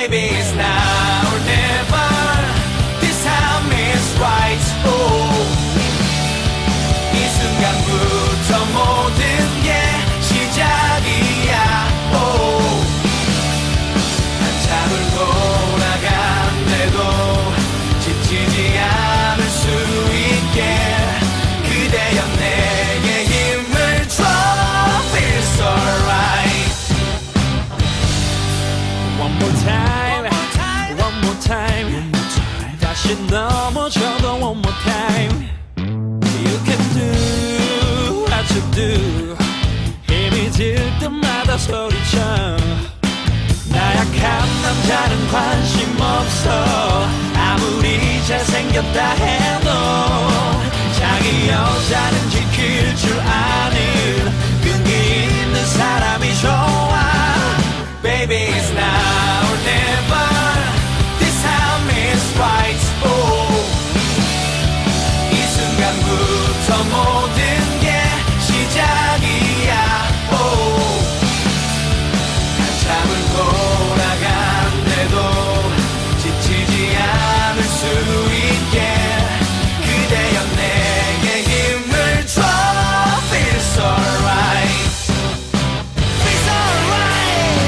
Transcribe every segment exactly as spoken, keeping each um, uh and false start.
Baby, it's now or never. This time is right. Oh. 이 순간부터 모든 게 시작이야. Oh. 한참을 돌아간대도 지치지 않을 수 있게 그대여 내게 힘을 줘. Feels alright. One more time, one more time. 다시 넘어져도 one more time. You can do what you do. 힘이 들 때마다 소리쳐. 나약한 남자는 관심 없어. 아무리 잘생겼다 해도 자기 여자는 지킬 줄 아는 끈기 있는 사람이 좋아. Baby, it's now or never. This time is right. Oh. 이 순간부터 모든 게 시작이야. Oh. 한참을 돌아간대도 지치지 않을 수 있게 그대여 내게 힘을 줘. Feels alright. Feels alright.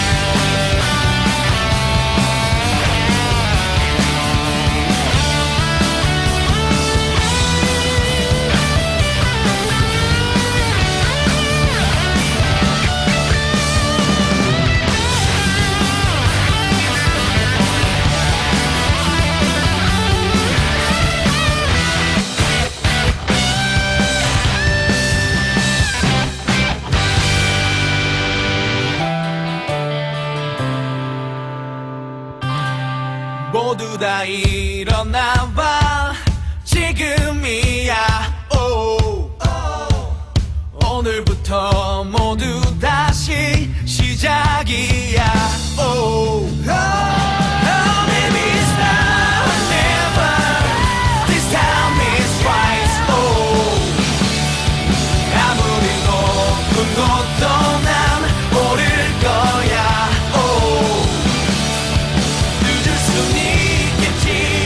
모두 다 일어나봐. 지금이야. Oh. 오늘부터 모두 다시 시작이야. Oh. Oh, baby, it's now or never. This time is right. Oh. 아무리 높은 곳도 난 오를 거야. Oh. 늦을 순 있겠지.